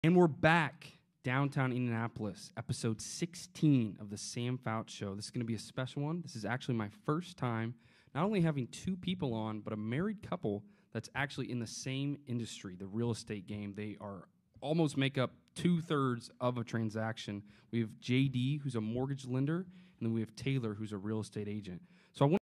And we're back, downtown Indianapolis, episode 16 of the Sam Fouts Show. This is going to be a special one. This is actually my first time not only having two people on, but a married couple that's actually in the same industry, the real estate game. They are almost make up 2/3 of a transaction. We have JD, who's a mortgage lender, and then we have Taylor, who's a real estate agent. So I want